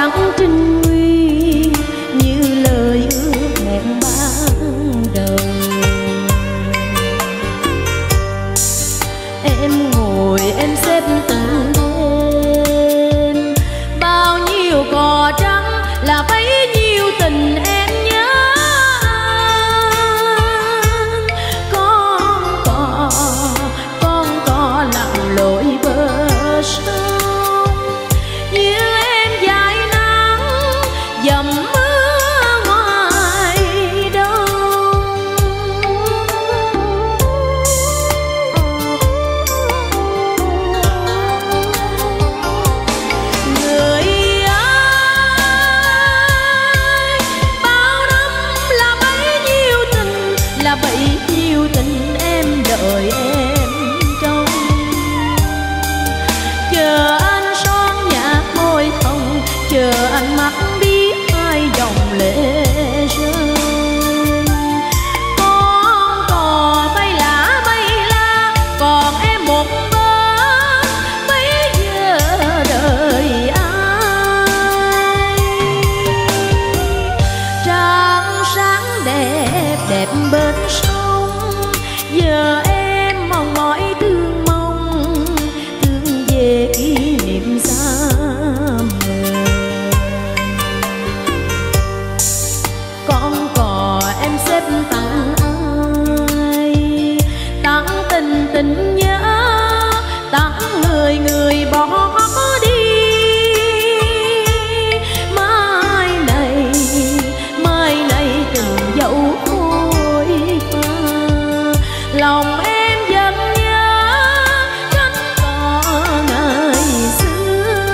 đắng trinh nguyên như lời ước hẹn ban đầu. Em ngồi em xếp từng đêm, bao nhiêu cỏ trắng là bấy nhiêu tình em nhớ anh. Con cò lặn lội bờ sông, như em dài nắng dầm mưa ngoài đông. Người ơi, bao năm là bấy nhiêu tình, là bấy nhiêu tình em đợi em trông. Chờ anh son nhạt môi hồng, chờ anh mắt biết hai dòng lệ rơi. Con cò bay la, còn em một bên, bây giờ đời ai. Trăng sáng đẹp đẹp bên sông, giờ em mong mỏi thương mong, thương về kỷ niệm xa mờ. Con cò em xếp tặng ai, tặng tình tình nhớ, tặng người người bỏ đi. Mai này từng dấu phôi pha, lòng em vẫn nhớ cánh cò ngày xưa.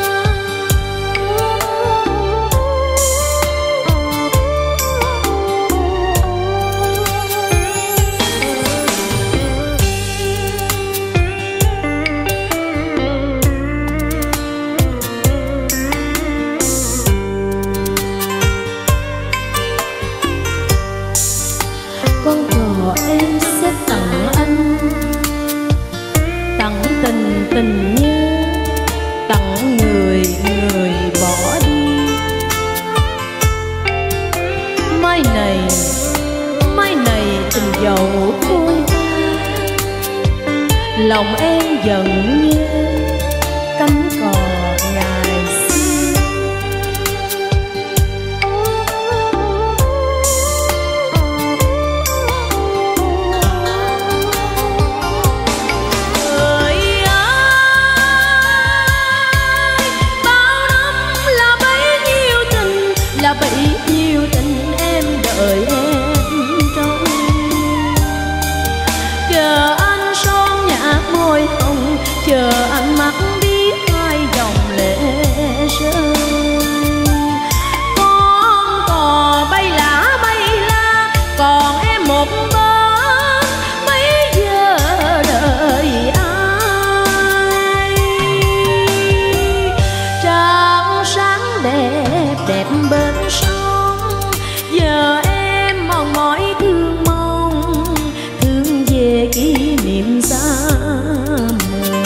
Con cò em xếp tặng anh, tặng tình tình nhớ, tặng người người bỏ đi. Mai này tình dầu phôi pha, lòng em dần nhớ cánh cò ngày xưa. Người ơi, bao năm là bấy nhiêu tình, là bấy nhiêu tình em đợi em trông. Chờ anh son nhạt môi hồng, chờ anh mắt biết hai dòng lệ rơi. Con cò bay la, còn em một bên, bây giờ đời ai. Trăng sáng đẹp đẹp bên sông, giờ em mong mỏi thương mong, thương về kỷ niệm xa mờ.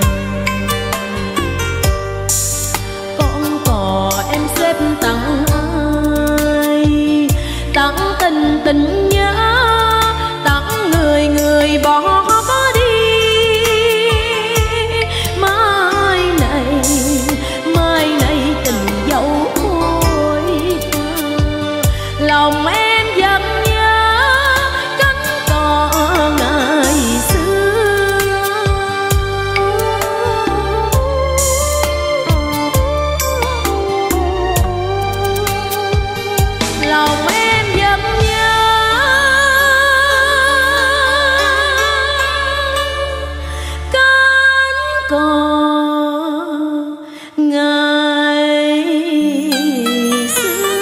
Con cò em xếp tặng ai, tặng tình tình nhớ, tặng người người bỏ đi. Mai này tình dấu phôi pha, lòng em vẫn nhớ cánh cò ngày xưa. Lòng em vẫn nhớ cánh cò ngày xưa.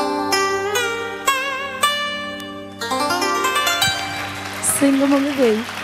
Xin cảm ơn quý vị.